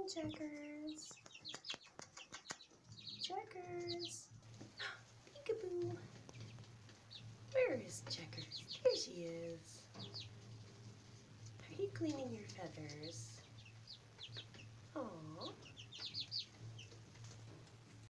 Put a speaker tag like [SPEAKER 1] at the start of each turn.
[SPEAKER 1] Checkers. Checkers. Peekaboo. Where is Checkers? There she is. Are you cleaning your feathers?